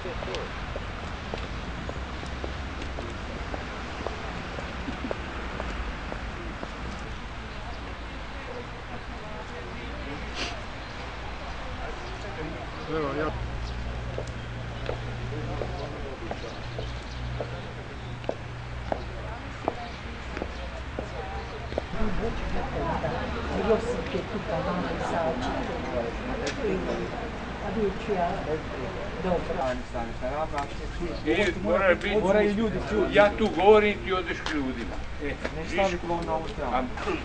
Evo, ja. Josip je tu pa vam saočiti. Dobro. Moraju ljudi čuti. Ja tu govorim, ti odeš k ljudima. Ne staviti vam na ovu stranu.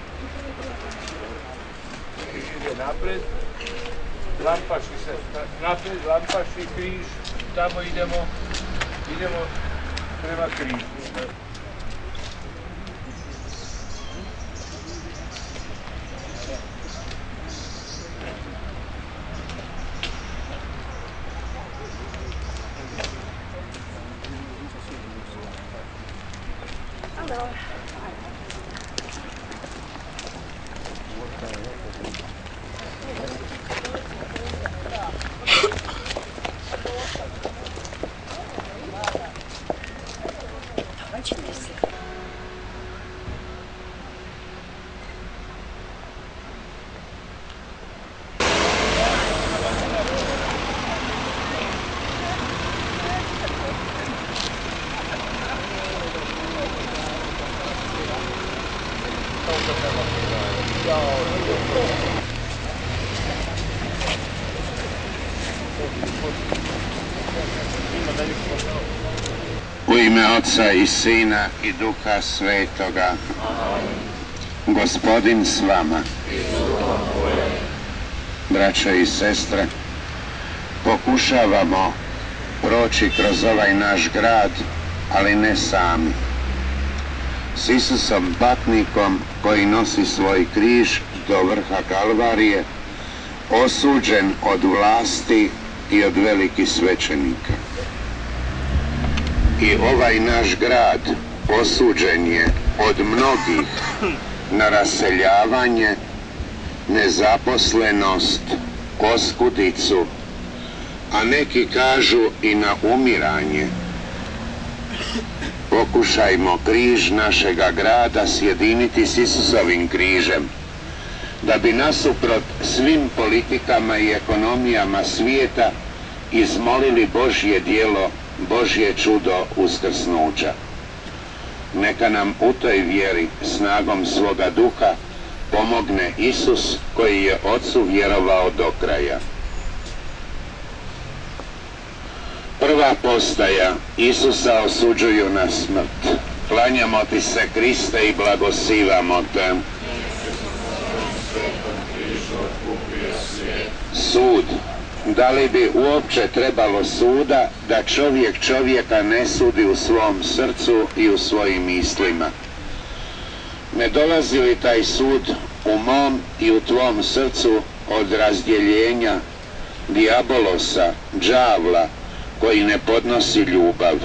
Ide napred, lampaši se napred, lampaši, križ, tamo idemo prema križu. U ime Oca i Sina i Duha Svetoga. Gospodin s vama. Braćo i sestre, pokušavamo proći kroz ovaj naš grad, ali ne sami. S Isusom patnikom koji nosi svoj križ do vrha Kalvarije, osuđen od vlasti i od velikih svećenika. I ovaj naš grad osuđen je od mnogih na raseljavanje, nezaposlenost, oskudicu, a neki kažu i na umiranje. Pokušajmo križ našega grada sjediniti s Isusovim križem, da bi nasuprot svim politikama i ekonomijama svijeta izmolili Božje djelo, Božje čudo uskrsnuća. Neka nam u toj vjeri snagom svoga duha pomogne Isus koji je Otcu vjerovao do kraja. Prva postaja, Isusa osuđuju na smrt. Klanjamo ti se, Kriste, i blagosivamo te. Sud. Da li bi uopće trebalo suda da čovjek čovjeka ne sudi u svom srcu i u svojim mislima? Ne dolazi li taj sud u mom i u tvom srcu od razdjeljenja, dijabolosa, đavla, koji ne podnosi ljubav?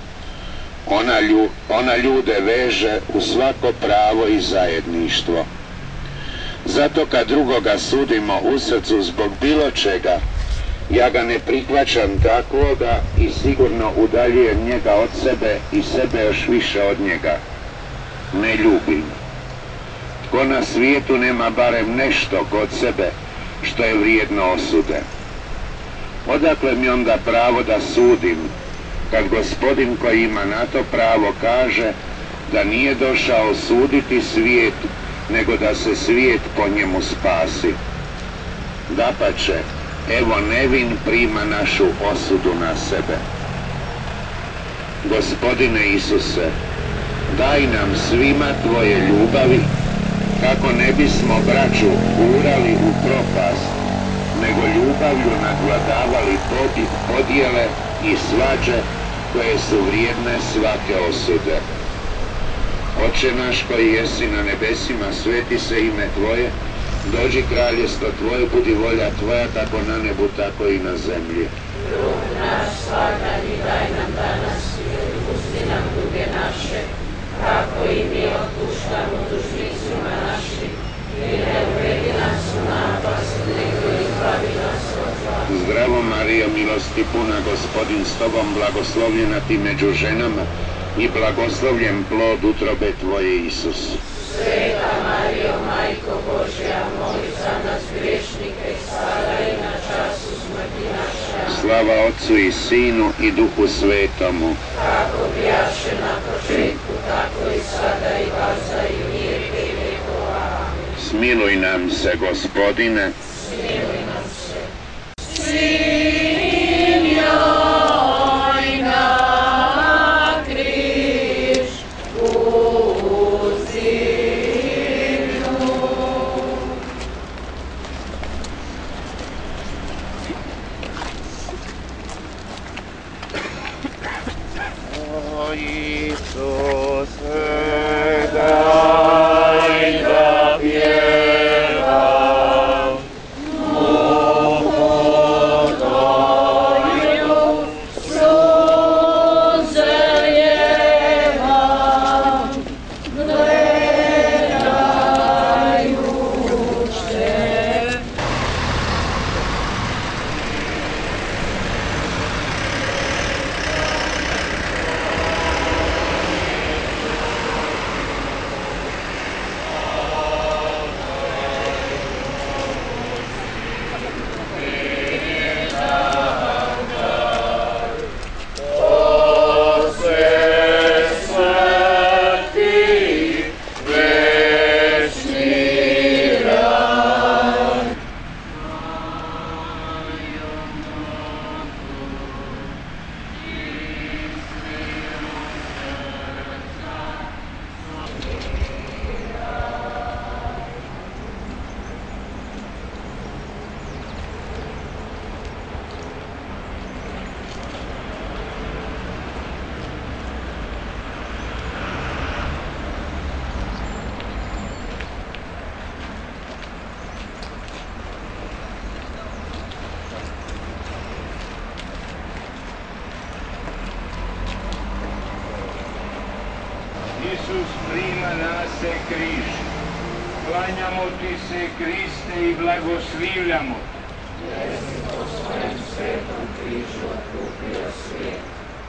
Ona ljude veže u svako pravo i zajedništvo. Zato kad drugoga sudimo u srcu zbog bilo čega, ja ga ne prihvaćam takvoga i sigurno udaljujem njega od sebe i sebe još više od njega. Ne ljubim. Tko na svijetu nema barem nešto kod sebe što je vrijedno osude? Odakle mi onda pravo da sudim, kad Gospodin koji ima na to pravo kaže da nije došao suditi svijet, nego da se svijet po njemu spasi? Dapače, evo nevin prima našu osudu na sebe. Gospodine Isuse, daj nam svima tvoje ljubavi, kako ne bismo braću gurali u propast, nego ljubavlju nadvladavali podjele i svađe koje su vrijedne svake osude. Oče naš koji jesi na nebesima, sveti se ime Tvoje, dođi kraljestvo Tvoje, budi volja Tvoja, kako na nebu, tako i na zemlji. Kruh naš svakdanji daj nam danas i otpusti nam duge naše, kako i mi otpuštamo dužnicima našim, i ne uvedi nas u napast, nego izbavi nas od zla. Zdravo Marijo, milosti puna, Gospodin s tobom, blagoslovljena ti među ženama i blagoslovljen plod utrobe tvoje, Isus. Sveta Marijo, Majko Božja, moli za nas griješnike, sada i na času smrti naše. Slava Otcu i Sinu i Duhu Svetomu. Kako bijaše na početku, tako i sada i vaza i u vijeke i vjekova. Amin. Smiluj nam se, Gospodine. Smiluj nam se. Isus prima nas se križ. Klanjamo ti se, Kriste, i blagoslivljamo. Jesi po svojem svetom križu otkupio svijet.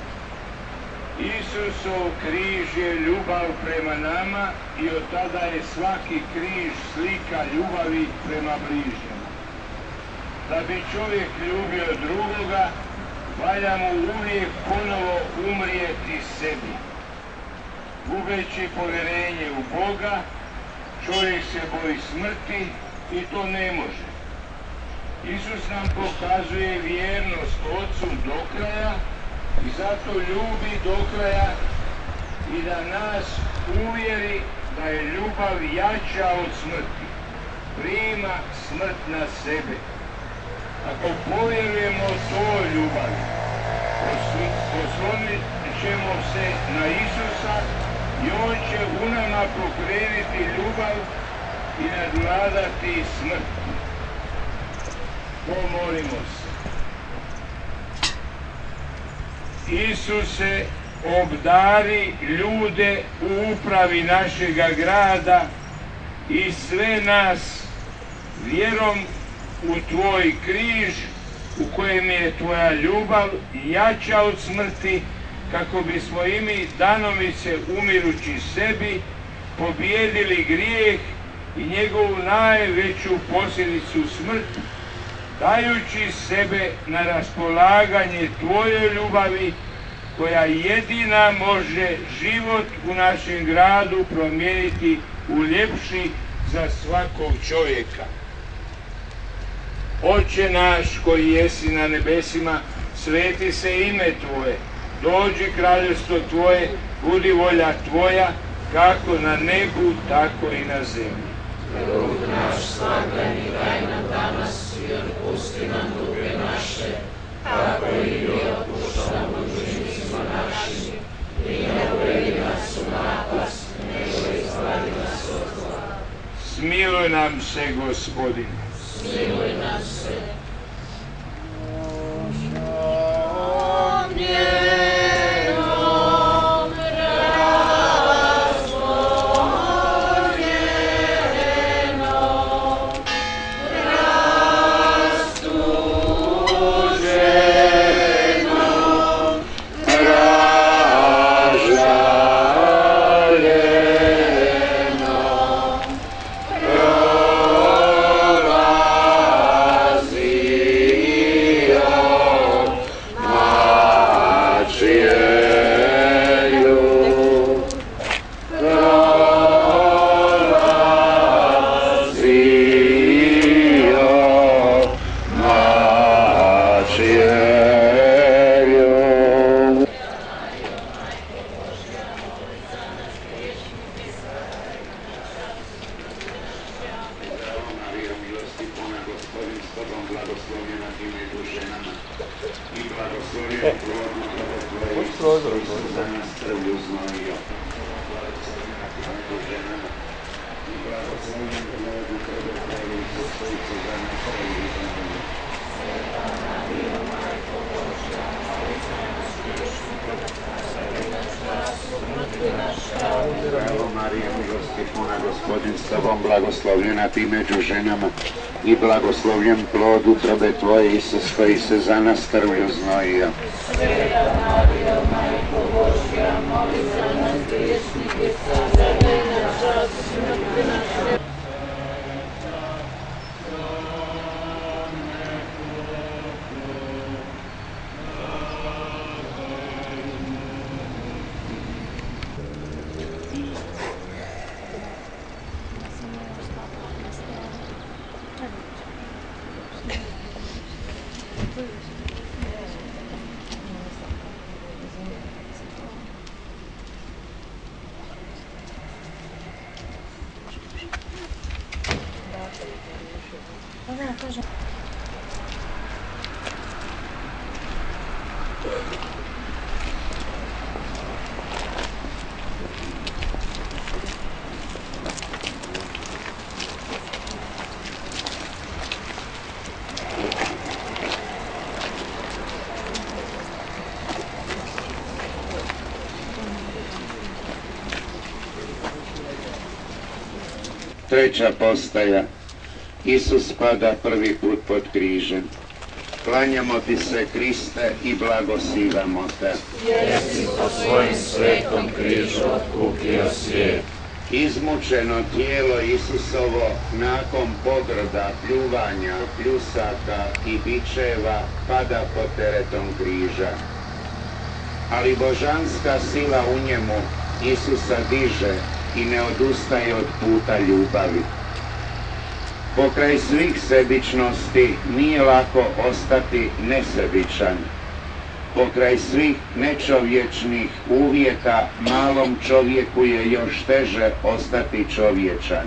Isusov križ je ljubav prema nama i od tada je svaki križ slika ljubavi prema bližnjemu. Da bi čovjek ljubio drugoga, valja mu uvijek ponovo umrijeti sebi. Gubeći povjerenje u Boga, čovjek se boji smrti i to ne može. Isus nam pokazuje vjernost Otcu do kraja i zato ljubi do kraja i da nas uvjeri da je ljubav jača od smrti. Prima smrt na sebe. Ako povjerujemo toj ljubavi, oslonit ćemo se na Isusa i on će u nama pokrenuti ljubav i nadvladati smrt. Pomolimo se. Isuse, obdari ljude u upravi našega grada i sve nas vjerom u tvoj križ u kojem je tvoja ljubav jača od smrti, kako bismo i mi danovice umirući sebi pobijedili grijeh i njegovu najveću posljedicu smrt, dajući sebe na raspolaganje tvojoj ljubavi koja jedina može život u našem gradu promijeniti u ljepši za svakog čovjeka. Oče naš koji jesi na nebesima, sveti se ime tvoje, dođi kraljevstvo tvoje, budi volja tvoja, kako na nebu, tako i na zemlji. Kruh naš svakdani daj nam danas i otpusti nam duge naše, kako i mi otpuštamo dužnicima našim. I ne uvedi nas u napast, nego izbavi nas od zla. Smiluj nam se, Gospodine. Smiluj nam se. Rastu cijelju. Gospodin s tobom, blagoslovljena ti među ženama i blagoslovljen plod utrobe tvoje, Isus, koji se za nas krvlju znojio. Sveta Marijo, Majko Božja, moli za nas griješnike, sada i na čas smrti naše. Treća postaja. Isus pada prvi put pod križem. Klanjamo ti se, Kriste, i blagosivamo te. Jer si po svojim svetom križu otkupio svijet. Izmučeno tijelo Isusovo nakon pogrda, pljuvanja, pljusaka i bičeva pada pod teretom križa. Ali božanska sila u njemu Isusa diže i ne odustaje od puta ljubavi. Pokraj svih sebičnosti nije lako ostati nesebičan. Pokraj svih nečovječnih uvjeta malom čovjeku je još teže ostati čovječan.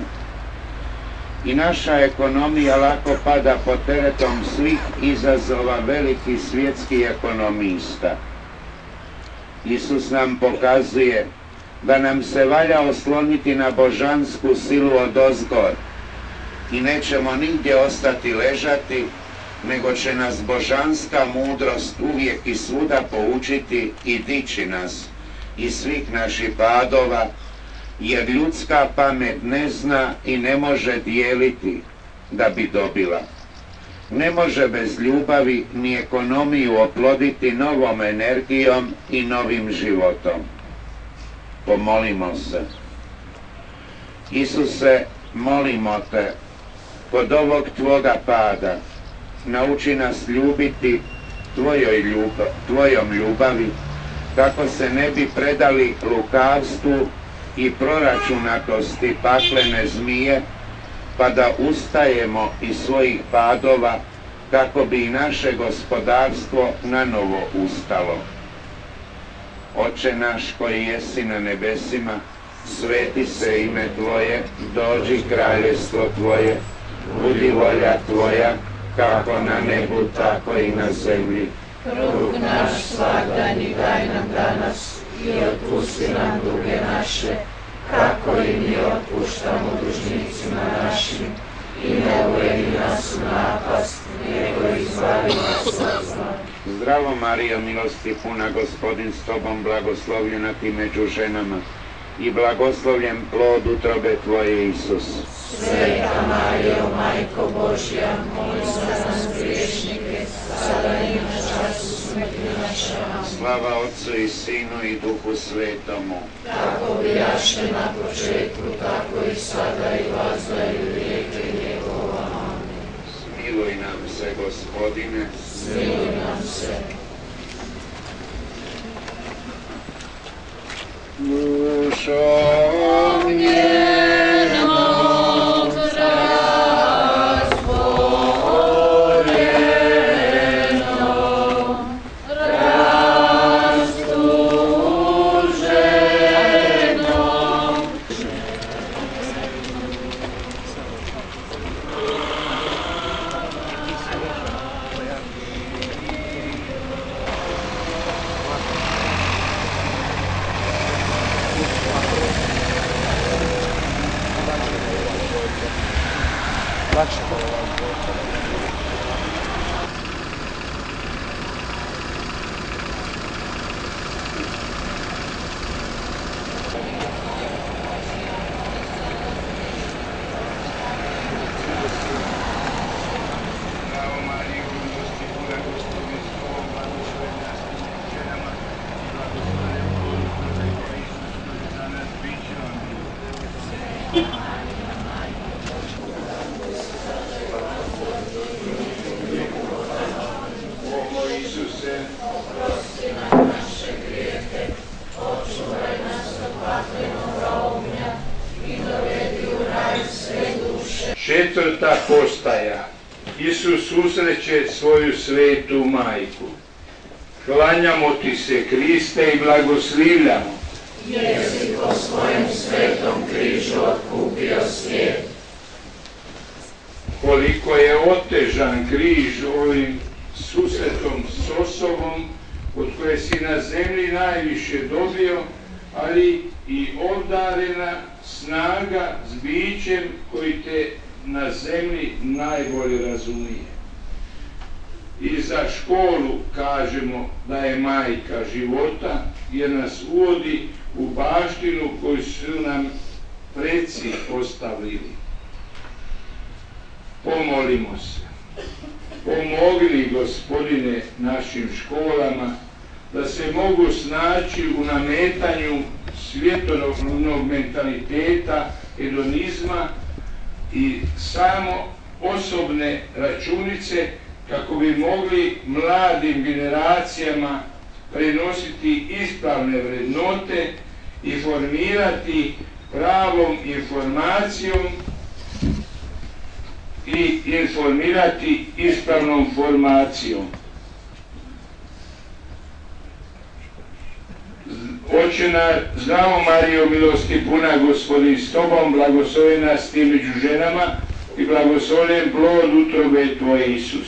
I naša ekonomija lako pada pod teretom svih izazova velikih svjetskih ekonomista. Isus nam pokazuje da nam se valja osloniti na božansku silu odozgor i nećemo nigdje ostati ležati, nego će nas božanska mudrost uvijek i svuda poučiti i dići nas iz svih naših padova, jer ljudska pamet ne zna i ne može dijeliti da bi dobila. Ne može bez ljubavi ni ekonomiju oploditi novom energijom i novim životom. Pomolimo se. Isuse, molimo te, kod ovog tvoga pada, nauči nas ljubiti tvojom ljubavi, kako se ne bi predali lukavstvu i proračunatosti paklene zmije, pa da ustajemo iz svojih padova, kako bi i naše gospodarstvo nanovo ustalo. Oče naš koji jesi na nebesima, sveti se ime Tvoje, dođi kraljestvo Tvoje, budi volja Tvoja, kako na nebu, tako i na zemlji. Kruh naš svagdanji daj nam danas i otpusti nam duge naše, kako i mi otpuštamo dužnicima našim. I ne uvedi nas u napast, nego izbavi nas od zla. Zdravo Marijo, milosti puna, Gospodin s tobom, blagoslovljena ti među ženama i blagoslovljen plod utrobe tvoje, Isus. Sveta Marijo, Majko Božja, moli za nas griješnike, sada i na času smrti naše. Amen. Slava Otcu i Sinu i Duhu Svetomu. Tako bijaše na početku, tako i sada i vazda i u vijeke njegova. Amen. Smiluj nam se, Gospodine. Smiluj nam se. Dušom njenom razboljeno, se. Oprosti nam naše grijehe, očuvaj nas od vatrenog ognja i dovedi u raj sve duše. Četvrta postaja. Isus susreće svoju svetu majku. Klanjamo ti se, Kriste, i blagoslivljamo. Jer si po svojem svetom križu otkupio svijet. Koliko je otežan križ ovim susretom s osobom od koje si na zemlji najviše dobio, ali i obdarena snaga s bićem koji te na zemlji najbolje razumije. I za školu kažemo da je majka života, jer nas uvodi u baštinu koju su nam preci ostavili. Pomolimo se. Pomogni, Gospodine, našim školama da se mogu snaći u nametanju svjetovnog mentaliteta, hedonizma i samo osobne računice, kako bi mogli mladim generacijama prenositi ispravne vrednote i formirati pravom informacijom i informirati ispravnom formacijom. Očena, zdravo Marijo, milosti puna, Gospodin s tobom, blagoslovljena si ti među ženama i blagoslovljen plod utrobe tvoje, Isus.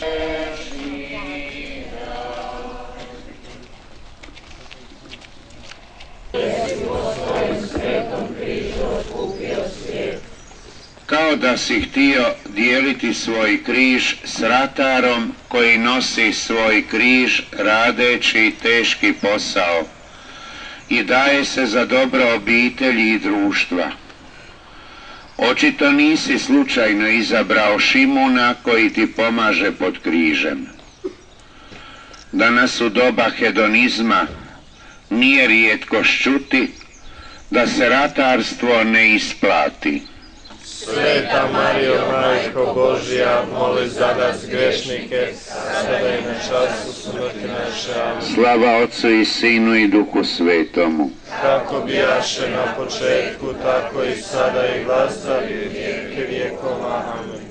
Kao da si htio dijeliti svoj križ s ratarom koji nosi svoj križ radeći teški posao i daje se za dobro obitelji i društva. Očito nisi slučajno izabrao Šimuna koji ti pomaže pod križem. Danas u doba hedonizma nije rijetkost čuti da se ratarstvo ne isplati. Sveta Marijo, Majko Božja, moli za nas grešnike, sada i na času smrti naše. Amen. Slava Otcu i Sinu i Duhu Svetomu. Kako bijaše na početku, tako i sada i glasa i vijeke vjekova. Amen.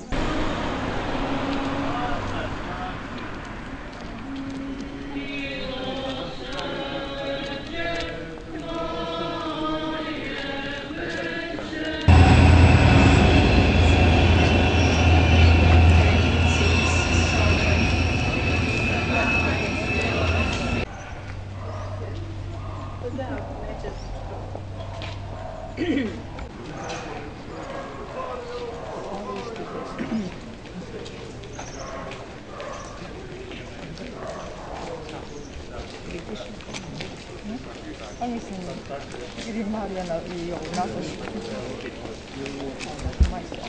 Pa mislim, ili Marijana i ovu Natašu. Majstora.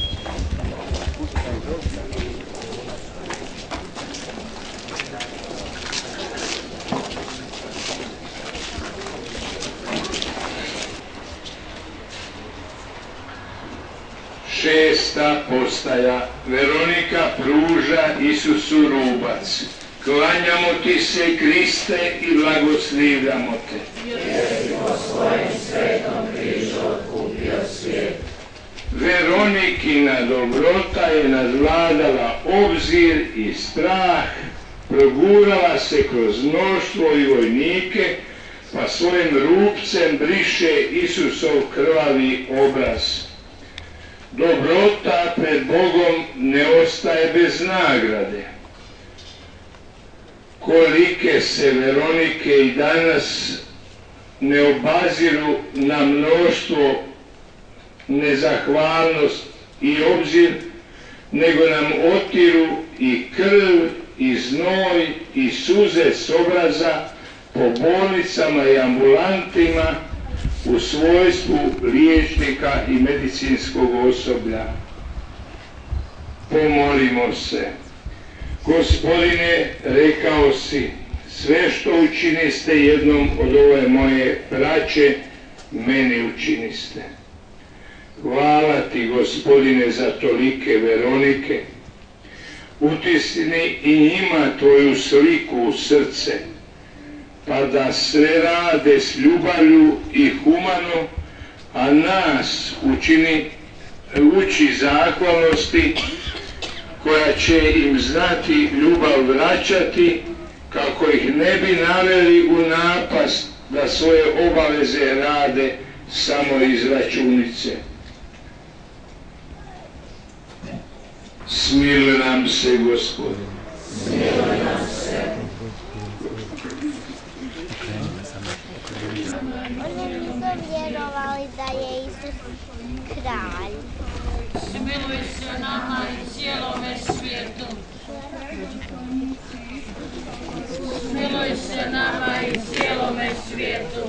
Šesta postaja. Veronika pruža Isusu rubac. Klanjamo ti se, Kriste, i blagoslivljamo te. Jer si po svojem svetom križu otkupio svijet. Veronikina dobrota je nadvladala obzir i strah, progurala se kroz mnoštvo i vojnike, pa svojim rupcem briše Isusov krvavi obraz. Dobrota pred Bogom ne ostaje bez nagrade. Kolike se Veronike i danas ne obaziru na mnoštvo, nezahvalnost i obzir, nego nam otiru i krv, i znoj, i suze s obraza po bolnicama i ambulantima u svojstvu liječnika i medicinskog osoblja. Pomolimo se. Gospodine, rekao si, sve što učiniste jednom od ove moje braće, meni učiniste. Hvala ti, Gospodine, za tolike Veronike. utisni i njima tvoju sliku u srce, pa da sve rade s ljubavlju i humano, a nas uči zahvalnosti koja će im znati ljubav vraćati, kako ih ne bi naveli u napast da svoje obaveze rade samo iz računice. Smiluj nam se, Gospodine. Smiluj nam se. Oni nisu vjerovali da je Isus kralj. Smiluj se nama i cijelome svijetu. Smiluj se nama i cijelome svijetu.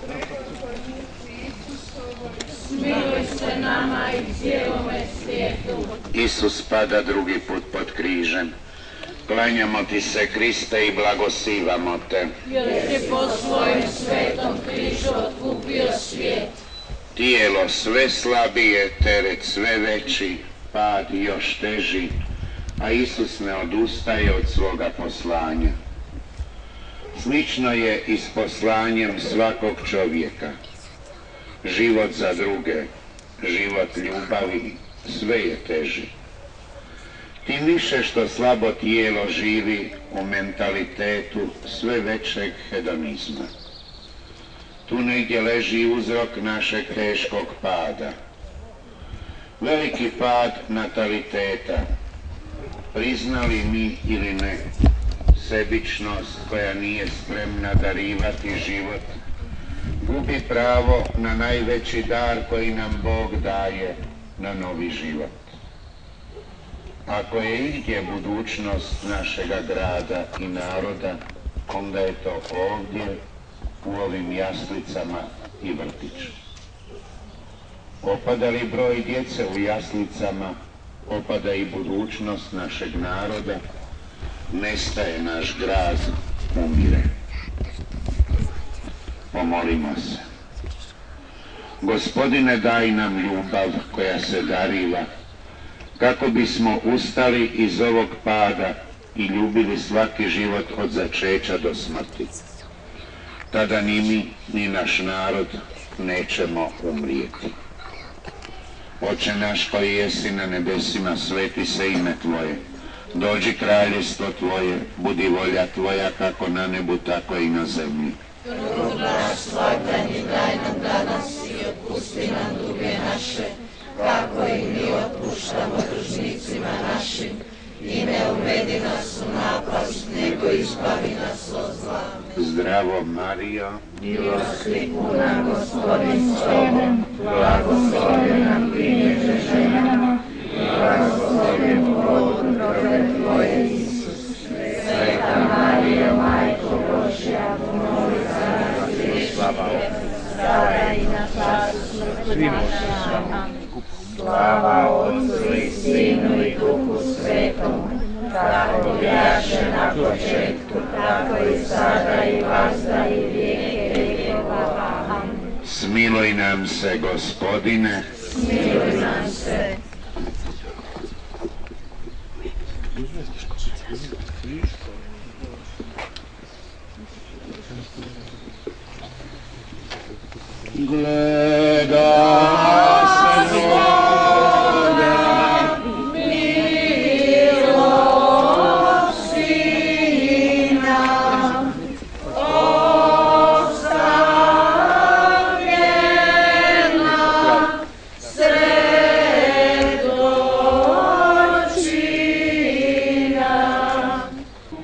Smiluj se nama i cijelome svijetu. Isus pada drugi put pod križem. Klanjamo ti se, Kriste, i blagosivamo te. Jer si po svojem svetom križu otkupio svijet. Tijelo sve slabije, teret sve veći, pad još teži, a Isus ne odustaje od svoga poslanja. Slično je i s poslanjem svakog čovjeka. Život za druge, život ljubavi, sve je teži. Tim više što slabo tijelo živi u mentalitetu sve većeg hedonizma. Tu negdje leži uzrok našeg teškog pada. Veliki pad nataliteta, priznali mi ili ne, sebičnost koja nije spremna darivati život, gubi pravo na najveći dar koji nam Bog daje, na novi život. Ako je igdje budućnost našega grada i naroda, onda je to ovdje, u ovim jaslicama i vrtiću. Opada li broj djece u jaslicama, opada i budućnost našeg naroda, nestaje naš grad, umire. Pomolimo se. Gospodine, daj nam ljubav koja se dariva, kako bismo ustali iz ovog pada i ljubili svaki život od začeća do smrti. Tada ni mi, ni naš narod nećemo umrijeti. Oče naš koji jesi na nebesima, sveti se ime Tvoje. Dođi kraljestvo Tvoje, budi volja Tvoja kako na nebu, tako i na zemlji. Kruh naš svakdanji daj nam danas i otpusti nam duge naše, kako i mi otpuštamo dužnicima našim. I ne uvedi nas u napast, nego izbavi nas od zla. Zdravo Marijo, milosti puna, Gospodin s tobom, blagoslovljena ti među ženama, i blagoslovljen plod utrobe tvoje, Isus. Sveta Marijo, Majko Božja, pomoli za nas griješnike, sada i na času smrti naše. Amen. Slava Otcu i Sinu i Duhu Svetom, kako bjaše na početku, tako i sada i vazda i vijeke vijekova. Amen. smiluj nam se, Gospodine. Smiluj nam se. Gleda se voda, milostina, ostavljena sred očina.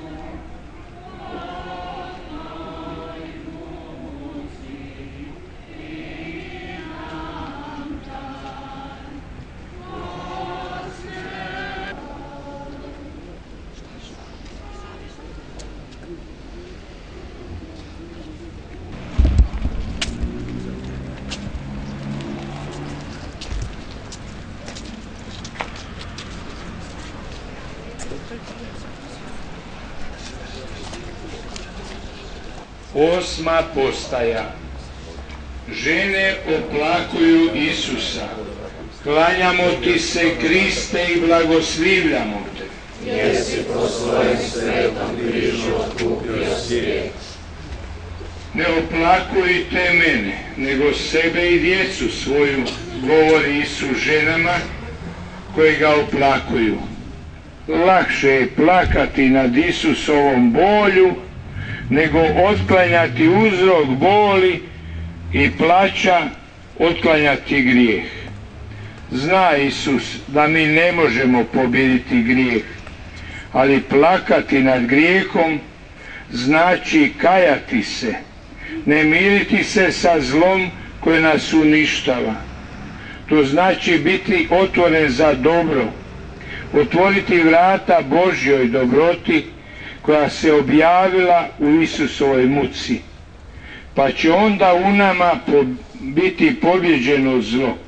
Osma postaja. Žene oplakuju Isusa. Klanjamo ti se, Kriste, i blagoslivljamo te. jer si po svojem svetom križu otkupio svijet. Ne oplakujte mene, nego sebe i djecu svoju, govori Isus ženama koji ga oplakuju. Lakše je plakati nad Isusovom bolju, nego otklanjati uzrok boli i plaća, otklanjati grijeh. Zna Isus da mi ne možemo pobijediti grijeh, ali plakati nad grijehom znači kajati se, ne miriti se sa zlom koje nas uništava. To znači biti otvoren za dobro, otvoriti vrata Božjoj dobroti koja se objavila u Isusovoj muci, pa će onda u nama biti pobjeđeno zlo.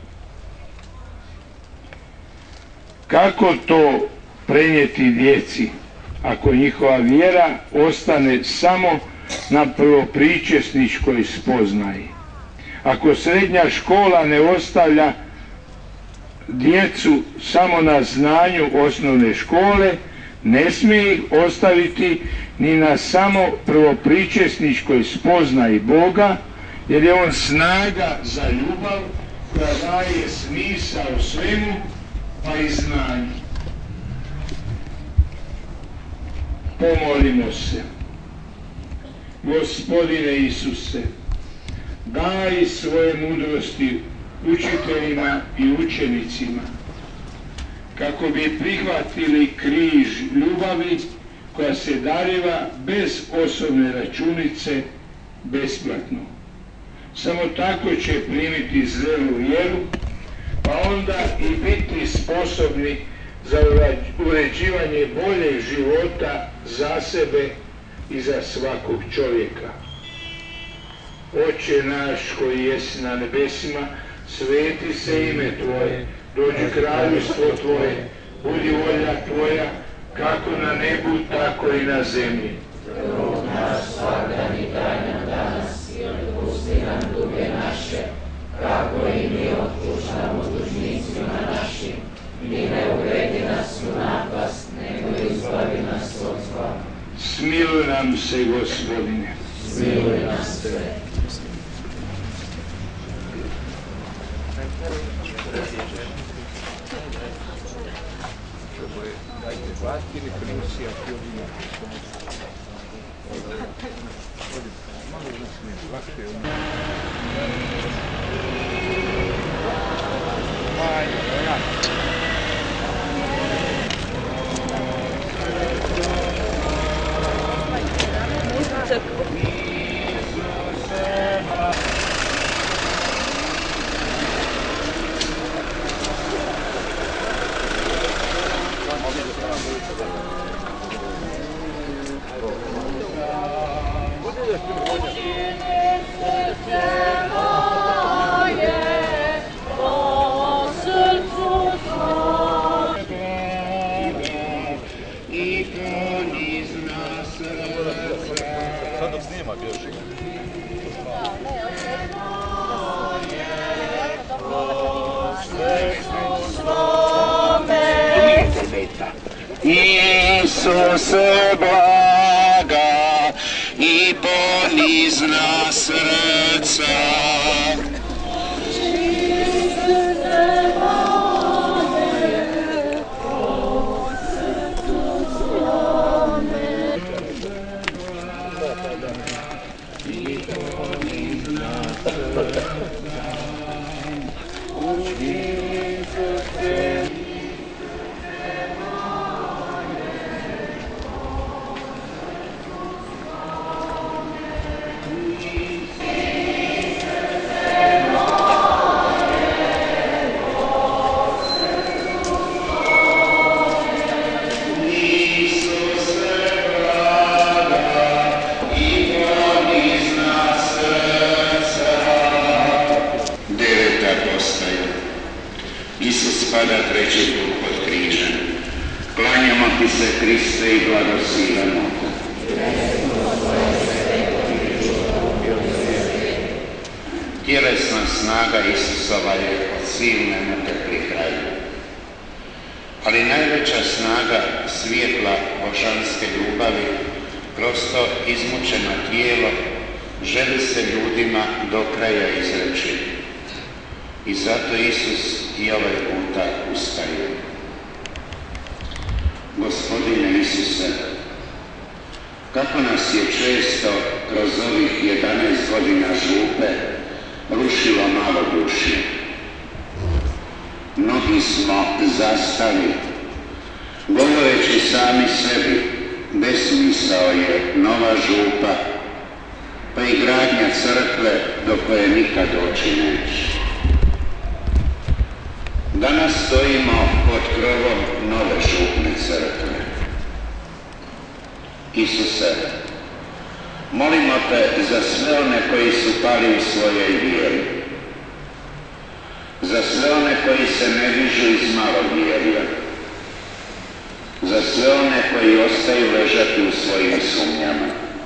Kako to prenijeti djeci ako njihova vjera ostane samo na prvopričesničkoj spoznaji? Ako srednja škola ne ostavlja djecu samo na znanju osnovne škole, ne smije ih ostaviti ni na samo prvopričesničkoj spoznaji Boga, jer je on snaga za ljubav koja daje smisao svemu, pa i znanju. Pomolimo se. Gospodine Isuse, daj svoje mudrosti učiteljima i učenicima, kako bi prihvatili križ ljubavi koja se dariva bez osobne računice, besplatno. Samo tako će primiti zrelu vjeru, pa onda i biti sposobni za uređivanje boljeg života za sebe i za svakog čovjeka. Oče naš koji jesi na nebesima, sveti se ime Tvoje, dođi kraljevstvo Tvoje, budi volja Tvoja, kako na nebu, tako i na zemlji. Kruh naš svakdani daj nam danas i otpusti nam duge naše, kako i mi otpuštamo dužnicima našim. I ne uvedi nas u napast, nego izbavi nas od zla. Smiluj nam se, Gospodine. Smiluj nam se. Isuse blaga i ponizna srca, Isus pada treći put pod križa. Klanjamo ti se, Kriste, i blagosilamo te. Tjelesna snaga Isusova je od silne muke pri kraju. Ali najveća snaga svijetla božanske ljubavi, prosto izmučeno tijelo, želi se ljudima do kraja izreći. I zato Isus i ovaj puta ustaje. Gospodine Isuse, kako nas je često kroz ovih 11 godina župe rušilo malodušje. Mnogi smo zastali, govoreći sami sebi, besmisao je nova župa, pa i gradnja crkve do koje nikad doći neće. Danas stojimo pod krovom nove župne crkve. Isuse, molimo te za sve one koji su pali u svojoj vjeri, za sve one koji se ne dižu iz malovjerja, za sve one koji ostaju ležati u svojim sumnjama.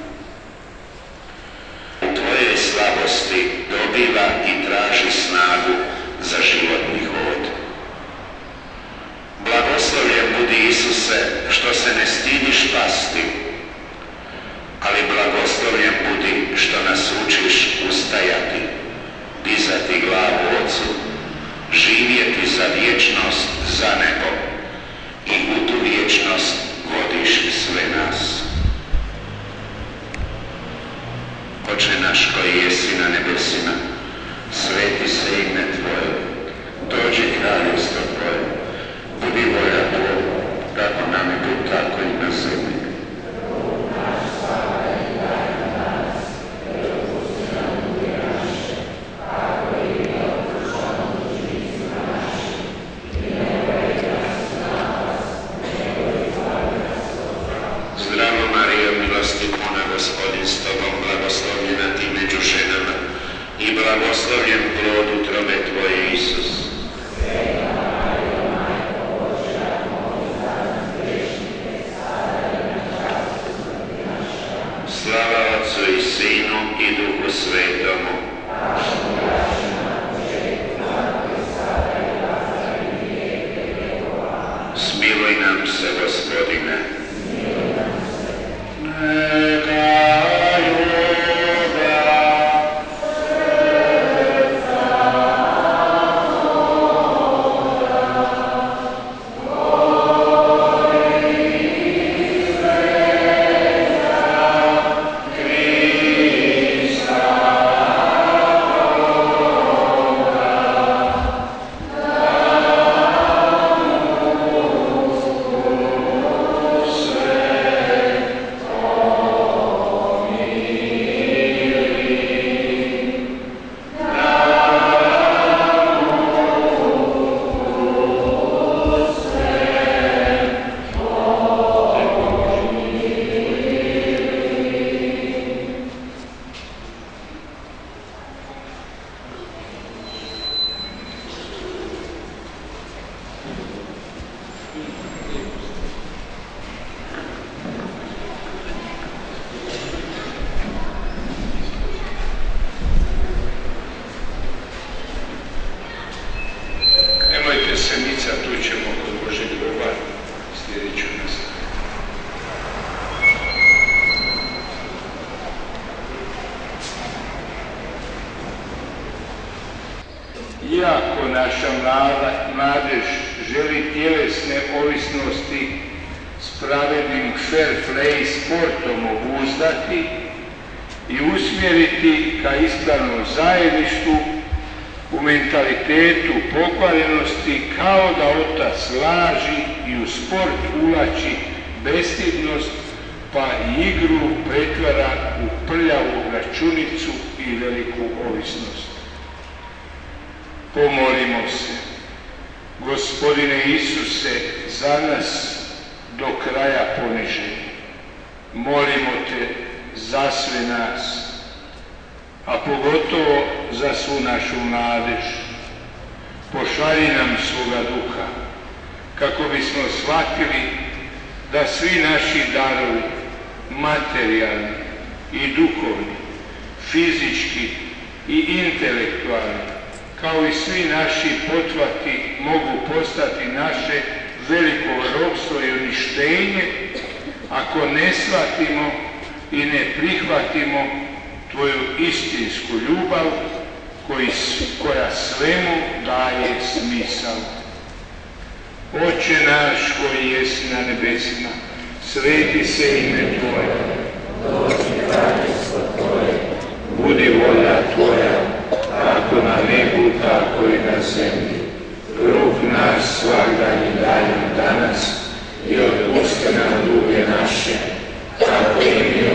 Tvoje slabosti dobiva i traži snagu za životni hod. Blagoslovljen budi Isuse što se ne stidiš pasti, ali blagoslovljen budi što nas učiš ustajati, dizati glavu Otcu, živjeti za vječnost, za nebo i u tu vječnost vodiš sve nas. Oče naš koji jesi na nebesima, sveti se ime Tvoje, dođi kraljevstvo Tvoje, budi volja Tvoja, kako na nebu, tako i na zemlji. Zdravo Marijo, milosti puna, Gospodin s Tobom, blagoslovljena Ti među ženama i blagoslovljen plod utrobe Tvoje, Isus. Slava Otcu i Sinu i Duhu Svetomu. Smiluj nam se, Gospodine. Neka ljubav tu ćemo kod Božeg ljuba sljedeću nastavu. Iako naša mladež želi tjelesne ovisnosti s pravednim fair play sportom obuzdati i usmjeriti ka ispravnom zajedništvu, u mentalitetu pokvarenosti, kao da otac laži i u sport uvlači bestidnost, pa i igru pretvara u prljavu računicu i veliku ovisnost. Pomolimo se. Gospodine Isuse, za nas do kraja poniženi. Molimo te za sve nas, a pogotovo za svu našu mladež. Pošalji nam svoga duha, kako bismo shvatili da svi naši darovi, materijalni i duhovni, fizički i intelektualni, kao i svi naši pothvati mogu postati naše veliko ropstvo i uništenje ako ne shvatimo i ne prihvatimo tvoju istinsku ljubav koja svemu daje smisao. Oče naš koji jesi na nebesima, sveti se ime Tvoje, dođi kraljestvo Tvoje, budi volja Tvoja, kako na nebu, tako i na zemlji. Kruh naš svakdanji daj nam danas i otpusti nam duge naše, kako i mi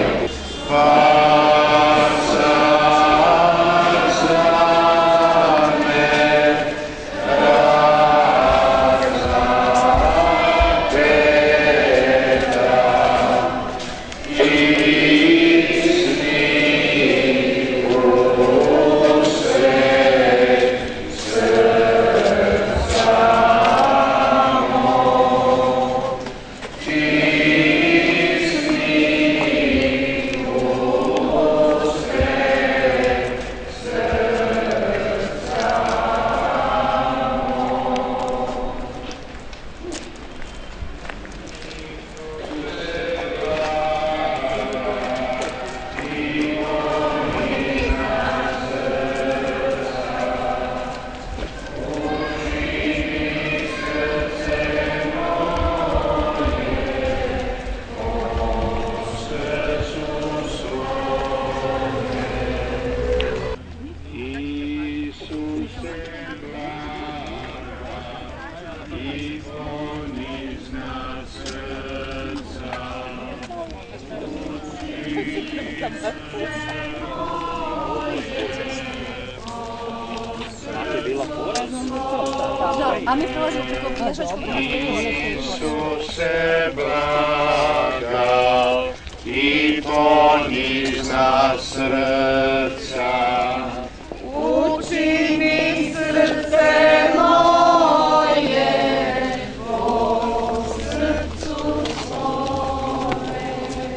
A mi prolazimo preko pješačkog Isuse blaga i ponizna srca, učini srce moje po srcu svome.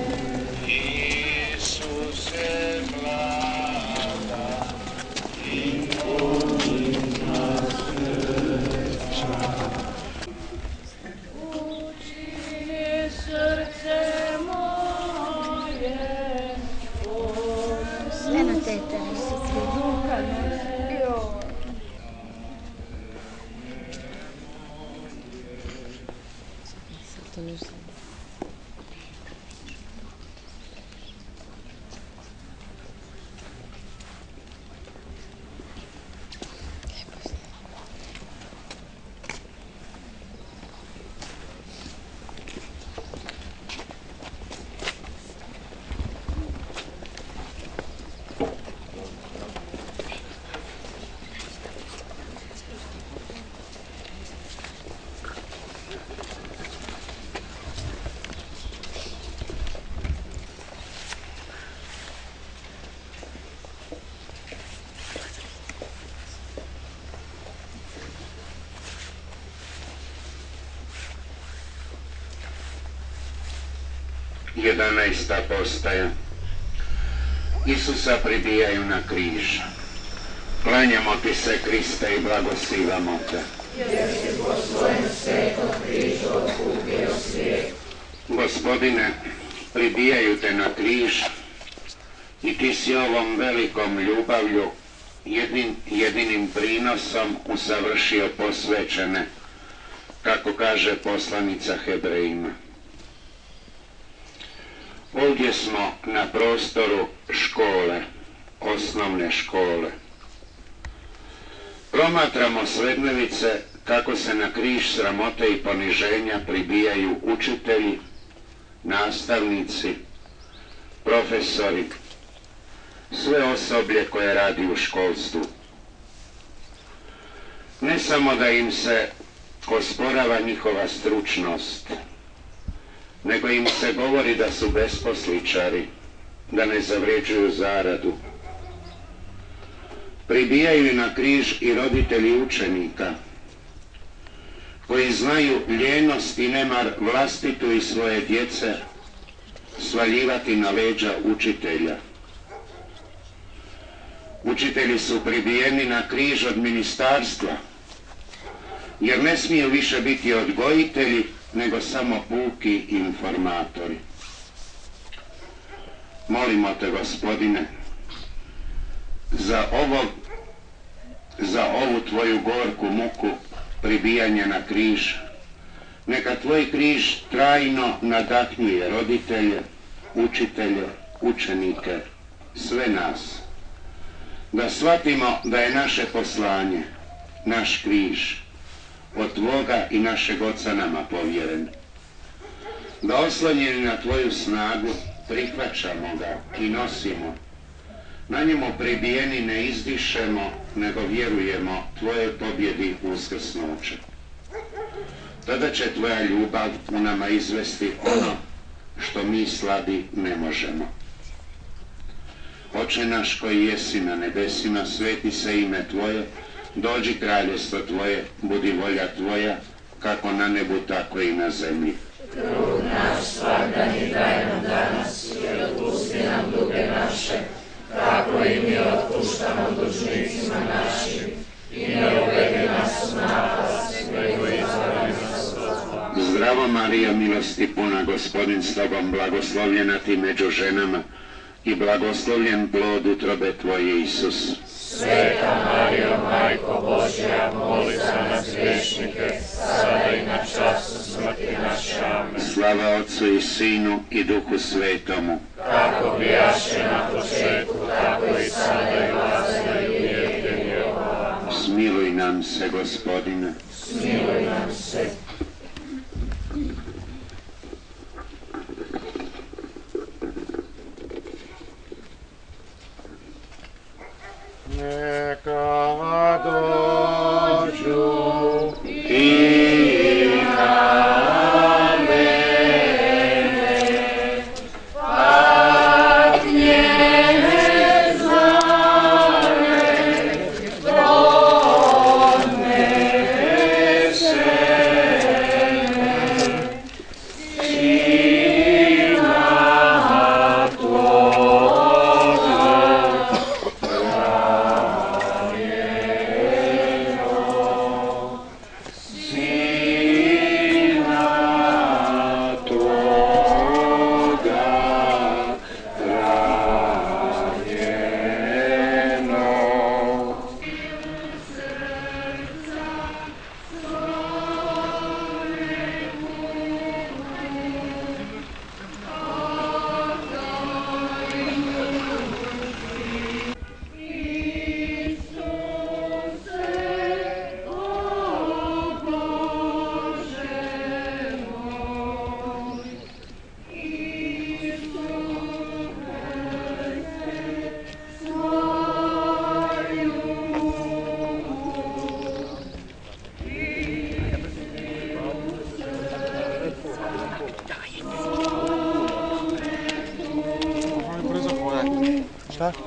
Isuse blaga i ponizna srca. Učini srce moje po Eno teta, nešto svi. Jedanaesta postaja. Isusa pribijaju na križ. Klanjamo ti se, Kriste, i blagosivamo te. jer si po svojem svetom križu otkupio svijet. Gospodine, pribijaju te na križ i ti si ovom velikom ljubavlju jedinim prinosom usavršio posvećene, kako kaže poslanica Hebrejima. Ovdje smo na prostoru škole, osnovne škole. Promatramo svednevice kako se na križ sramote i poniženja pribijaju učitelji, nastavnici, profesori, sve osoblje koje radi u školstvu. Ne samo da im se osporava njihova stručnost, nego im se govori da su besposličari, da ne zavređuju zaradu. Pribijaju na križ i roditelji učenika, koji znaju ljenost i nemar vlastitu i svoje djece svaljivati na leđa učitelja. Učitelji su pribijeni na križ od ministarstva, jer ne smiju više biti odgojitelji, nego samo puki informatori. Molimo te, Gospodine, za ovu tvoju gorku muku pribijanja na križ. Neka tvoj križ trajno nadahnjuje roditelje, učitelje, učenike, sve nas. Da shvatimo da je naše poslanje, naš križ, od tvoga i našeg Oca nama povjeren. Da oslonjeni na tvoju snagu prihvaćamo ga i nosimo. Na njemu pribijeni ne izdišemo, nego vjerujemo tvojoj pobjedi uskrsnuće. Tada će tvoja ljubav u nama izvesti ono što mi slabi ne možemo. Oče naš koji jesi na nebesima, sveti se ime tvoje, dođi kraljestvo tvoje, budi volja tvoja, kako na nebu, tako i na zemlji. Kruh naš svakdanji daj nam danas i otpusti nam duge naše, kako i mi otpuštamo dužnicima našim, i ne uvedi nas u napast, nego izbavi nas od zla. Zdravo Marija, milosti puna, Gospodin s tobom, blagoslovljena ti među ženama i blagoslovljen plod utrobe tvoje, Isus. Sveta Marijo, Majko Božja, moli za nas grešnike, sada i na času smrti naše. Amen. Slava Otcu i Sinu i Duhu Svetomu. Kako bijaše na početku, tako i sada i vazda i u vijeke vjekova. Smiluj nam se, Gospodine. Smiluj nam se. Neka dođu i na mene, patnje znane, odnese Sina Tvoga. Šta?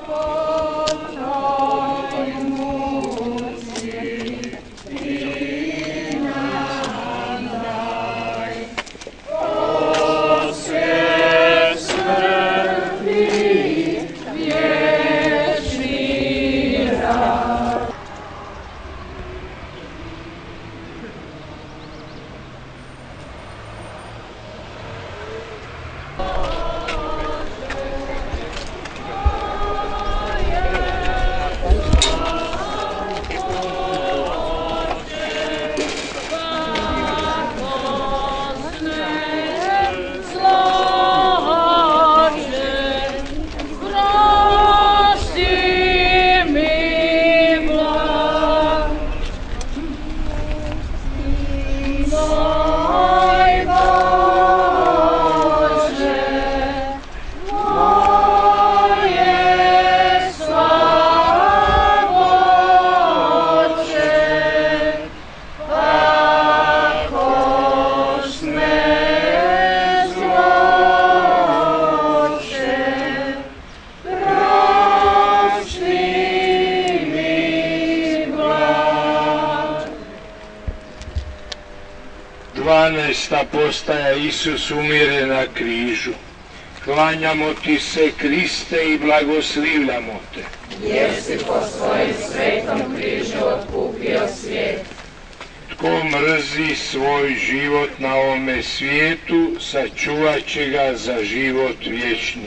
Postaja Isus umire na križu. Klanjamo ti se, Kriste, i blagoslivljamo te. Jer si po svojim svetom križu otkupio svijet. Ko mrzi svoj život na ovome svijetu, sačuvat će ga za život vječni.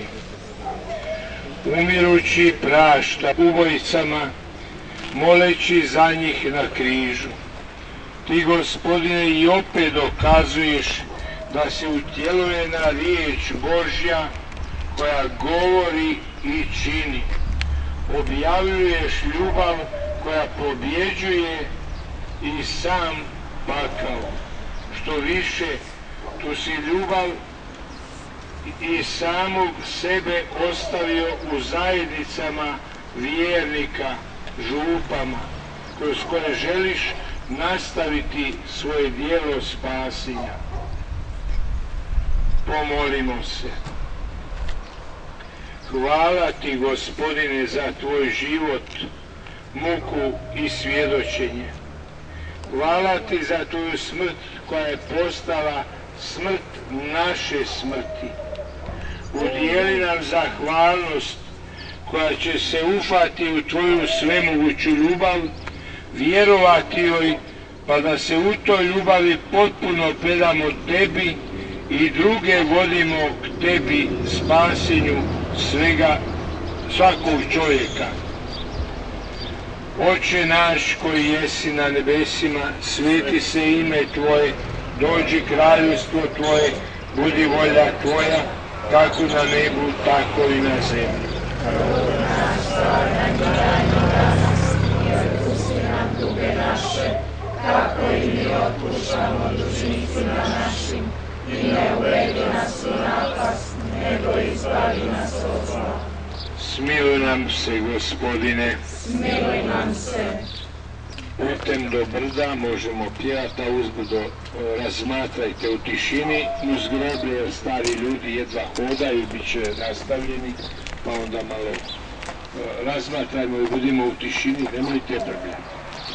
Umirući prašta ubojicama, moleći za njih na križu. Ti, Gospodine, i opet dokazuješ da se utjelujena riječ Božja koja govori i čini. Objavljuješ ljubav koja pobjeđuje i sam pakao. Što više, tu si ljubav i samog sebe ostavio u zajednicama vjernika, župama, kroz koje želiš nastaviti svoje djelo spasenja. Pomolimo se. Hvala ti, Gospodine, za tvoj život, muku i svjedočenje. Hvala ti za tvoju smrt koja je postala smrt naše smrti. Udijeli nam zahvalnost koja će se ufati u tvoju svemoguću ljubav, vjerovati joj, pa da se u toj ljubavi potpuno predamo tebi i druge vodimo k tebi, spasenju svakog čovjeka. Oče naš koji jesi na nebesima, sveti se ime tvoje, dođi kraljevstvo tvoje, budi volja tvoja, kako na nebu, tako i na zemlji. Kako i mi otpuštamo dužnicima našim, i ne uvedi nas u napast, nego izbavi nas od zla. Smiluj nam se, Gospodine. Smiluj nam se. Putem do brda možemo pjevati, a uzbrdo razmatrajte u tišini, uz groblje, jer stari ljudi jedva hodaju, bit će nastavljeni, pa onda malo razmatrajmo i budimo u tišini, nemojte brbljati.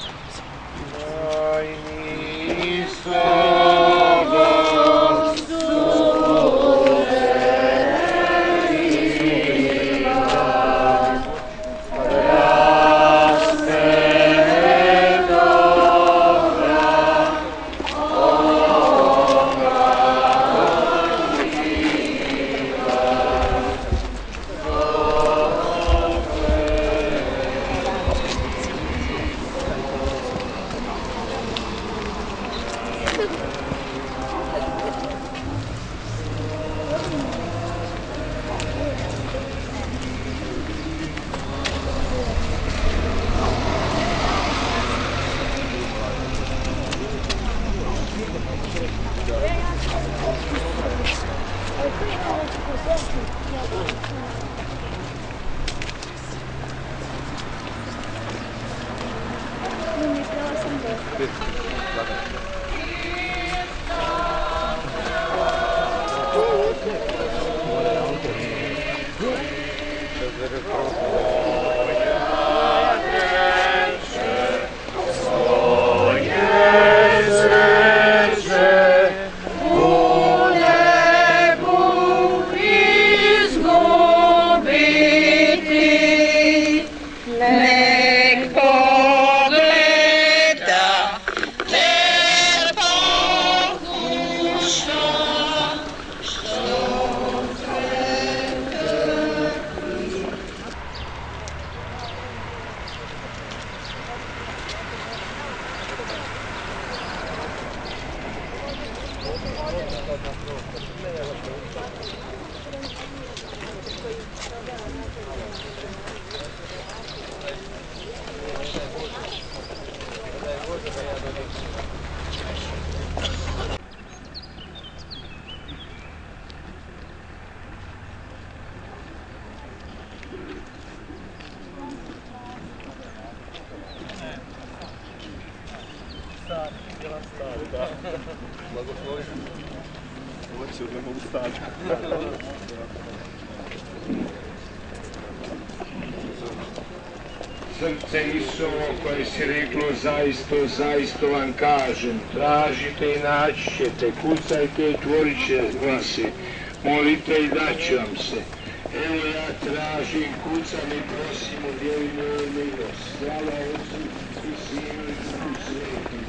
Srce Isusovo koje si reklo zaista vam kažem, tražite i naći ćete, kucajte i otvorit će vam se, molite i daće vam se. Evo ja tražim tražim, kucam i prosim, udjeli moju milost. Slava Otcu i Sinu i Duhu Svetom.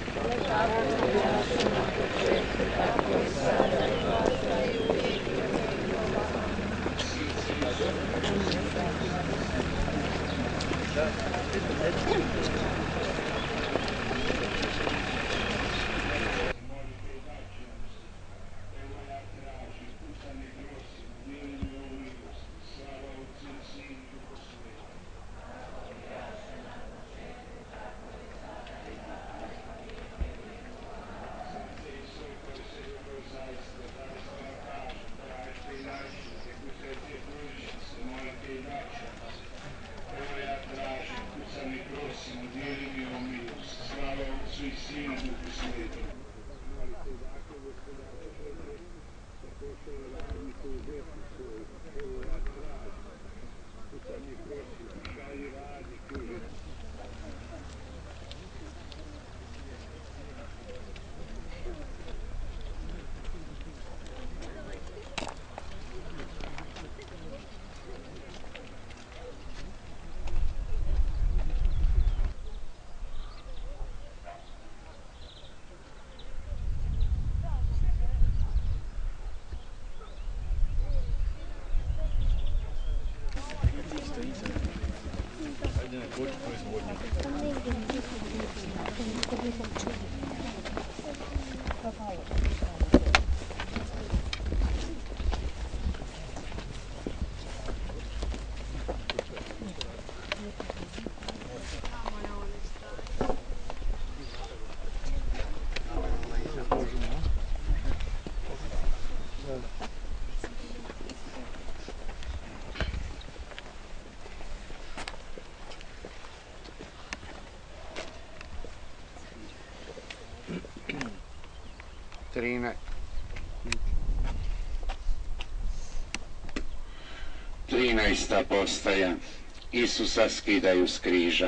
Trinaesta postaja. Isusa skidaju s križa.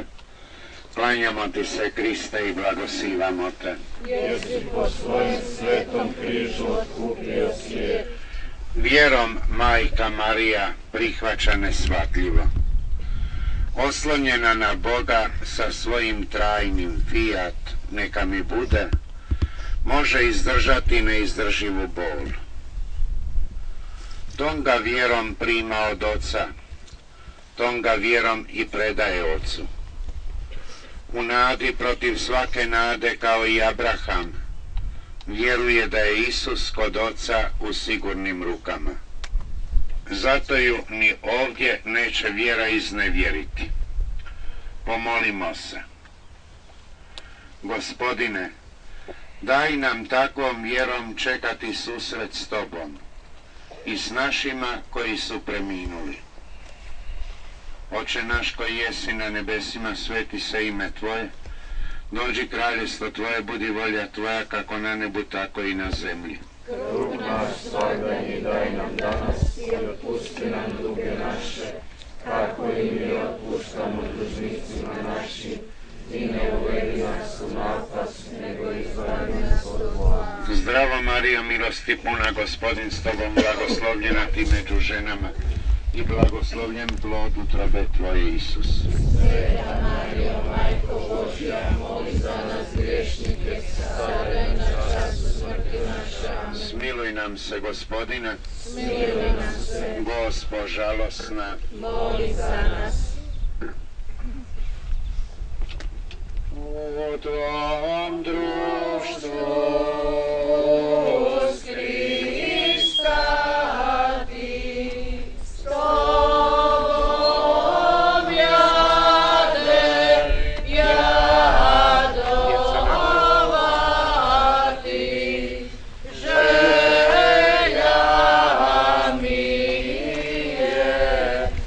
Klanjamo ti se, Kriste, i blagosivamo te. Jesi po svojem svetom križu otkupio svijet. Vjerom Majka Marija prihvaća neshvatljivo. Oslonjena na Boga sa svojim trajnim fiat, neka mi bude, može izdržati neizdrživu bol. Tom ga vjerom prima od Oca, tom ga vjerom i predaje Ocu. U nadi protiv svake nade kao i Abraham, vjeruje da je Isus kod Oca u sigurnim rukama. Zato ju ni ovdje neće vjera iznevjeriti. Pomolimo se. Gospodine, daj nam takvom vjerom čekati susret s Tobom i s našima koji su preminuli. Oče naš koji jesi na nebesima, sveti se ime Tvoje, dođi kraljevstvo Tvoje, budi volja Tvoja kako na nebu tako i na zemlji. Kruh naš svagdanji daj nam danas i otpusti nam duge naše, kako i mi otpuštamo dužnicima našim, i ne uvedi nas u napast, nego izbavi nas od zla. Zdravo Marijo, milosti puna, Gospodin s Tobom, blagoslovljena ti među ženama i blagoslovljen plod utrobe Tvoje, Isus. Sveta Marijo, Majko Božja, moli za nas griješnike, sada i na času smrti naše. Amen. Smiluj nam se, Gospodine. Smiluj nam se. Gospo žalosna, Moli za nas. u Tvom društvu Uz Krista ti, s Tobom jade, jadovati, želja mi je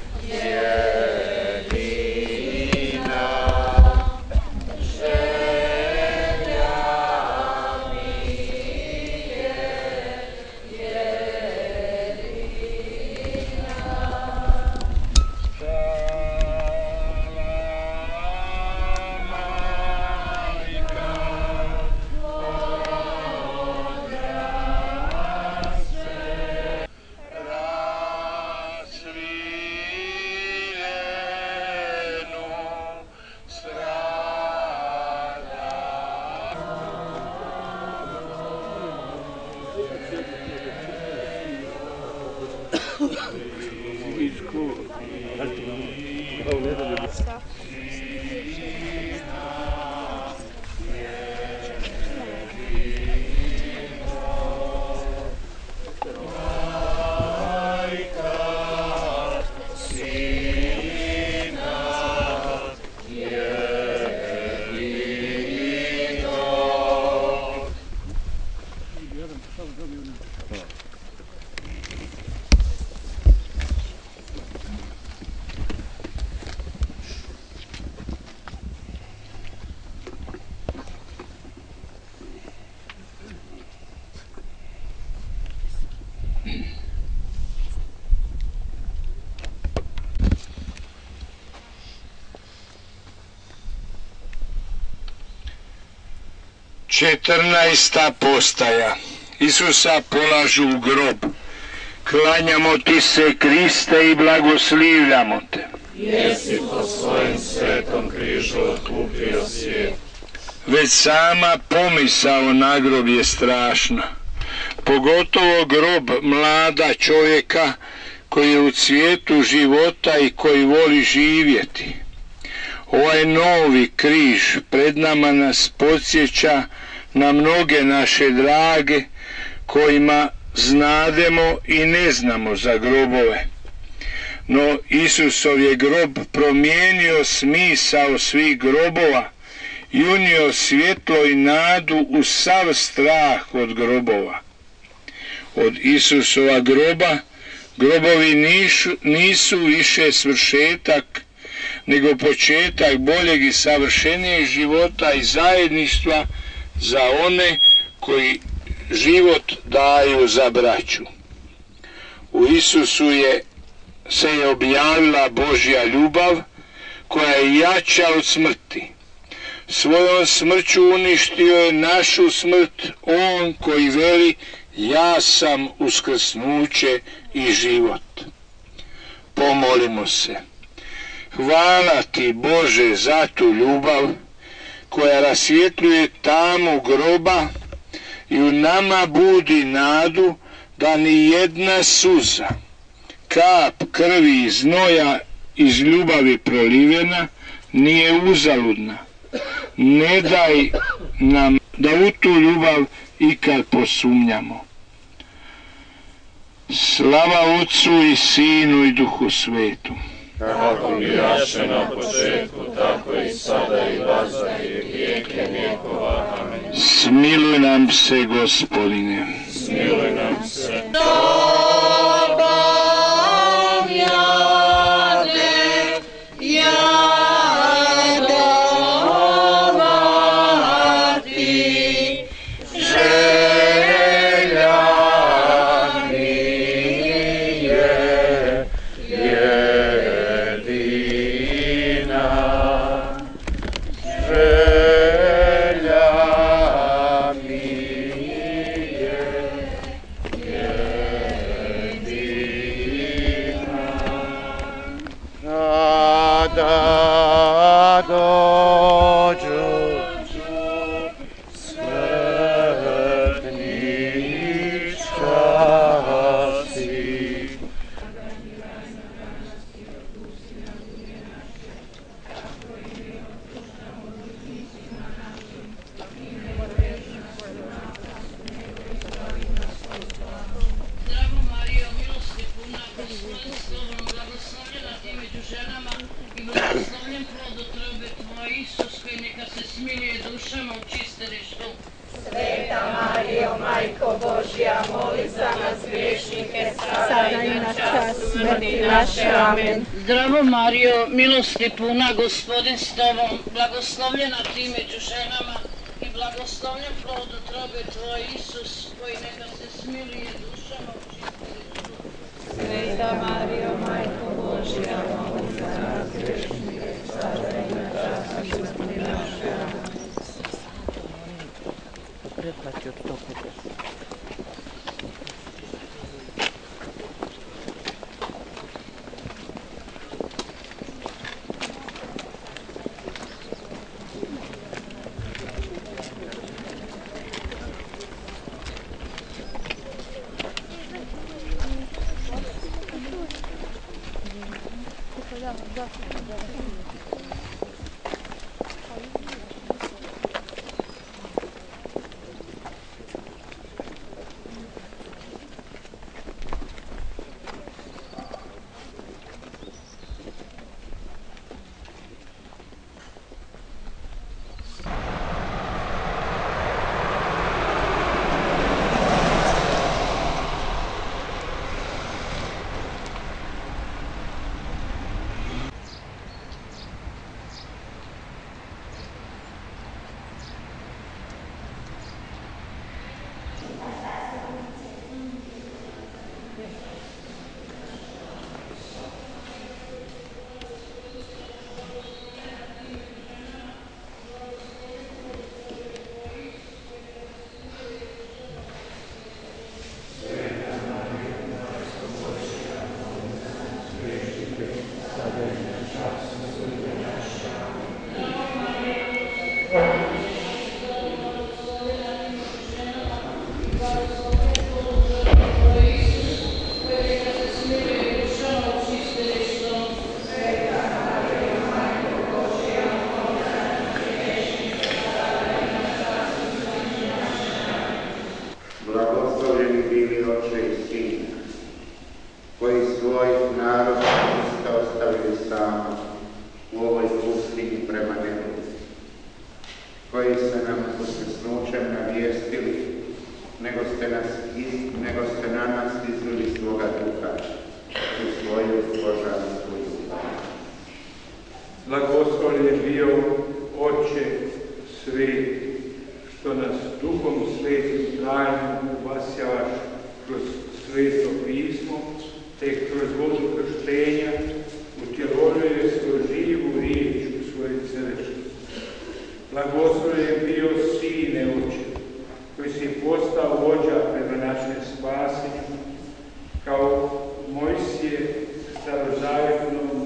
jedina. Želja mi 14. postaja. Isusa polažu u grob. Klanjamo ti se, Kriste, i blagoslivljamo te. Jesi po svojem svetom križu otkupio svijet. Već sama pomisao na grob je strašna. Pogotovo grob mlada čovjeka koji je u cvijetu života i koji voli živjeti. Ovaj novi križ pred nama nas podsjeća na mnoge naše drage kojima znademo i ne znamo za grobove. No Isusov je grob promijenio smisao svih grobova i unio svjetlo i nadu u sav strah od grobova. Od Isusova groba grobovi nisu više svršetak, nego početak boljeg i savršenijeg života i zajedništva za one koji život daju za braću. U Isusu se je objavila Božja ljubav koja je jača od smrti. Svojom smrću uništio je našu smrt on koji veli ja sam uskrsnuće i život. Pomolimo se. Hvala ti, Bože, za tu ljubav koja rasvjetljuje tamu groba i u nama budi nadu da ni jedna suza, kap krvi i znoja iz ljubavi prolivena nije uzaludna. Ne daj nam da u tu ljubav ikad posumnjamo. Slava Otcu i Sinu i Duhu Svetu. Kako bijaše na početku, tako i sada i vazda i vijeke vjekova. Amen. Smiluj nam se, Gospodine. Smiluj nam se. Zdravo Marijo, milosti puna, Gospodin s tobom, blagoslovljena ti među ženama i blagoslovljen plod utrobe tvoj, Isus, koji neka se smiluje dušama u čistilištu. Sveta Marijo, Majko Božja, moli za nas grešnike, sada i na čas smrti naše. Blagoslovljeni bili Oče i Sin, koji svoj narod niste ostavili sama u ovoj pustinji prema nebu, koji se nam usmesnućem navijestili, nego ste na nas izlili svoga duha u svoju božansku ljubav. Blagoslovljen bio Oče sveti, što nas Duhom Svetim trajno uvasjavaš kroz Sveto pismo, te kroz vodu krštenja utjelovljuje svoju živu riječ u svojoj crkvi. Blagoslovljen bio Sine Oče, koji si postao vođa prema našem spasenju, kao Mojsije starozavjetnom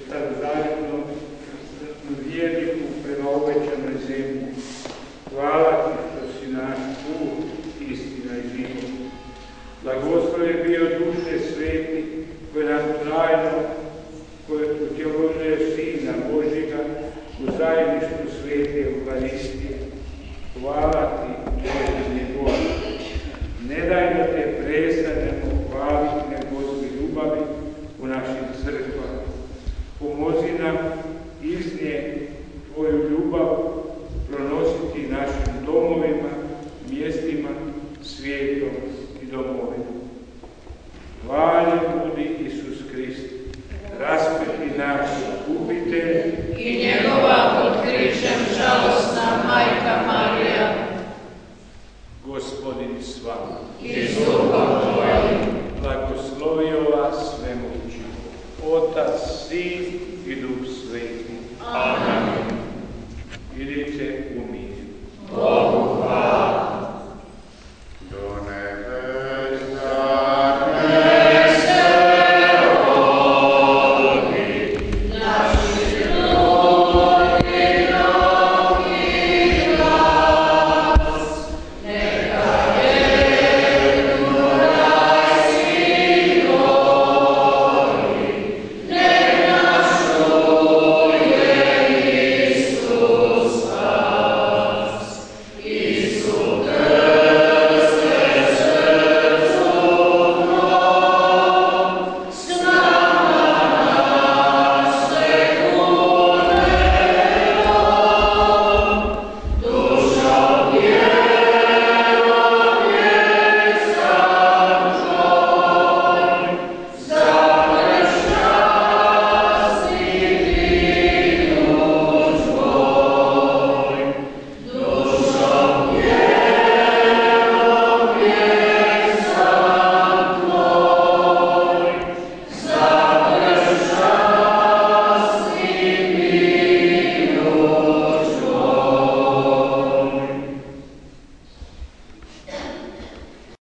vjerniku prema obećanoj zemlji. Hvala ti što si naš put, istina i život. Blagoslovljen bio Duše Sveti, koji nam trajno, koji utjelovljuje Sina Božjega u zajedništvu Svete Euharistije. Hvala ti, Bože Bože. Ne daj da te prestanemo hvaliti Božje ljubavi u našim crkvama. Pomozi nam iz nje tvoju ljubav pronositi našim domovima, mjestima, svijetom i domovima. Hvala budi Isus Krist, raspeti naš Iskupitelj i njegova pod križem žalosna Majka Marija. Gospodin s vama. I s duhom tvojim. Blagoslovio vas svemoćni, Otac, Sin i Duh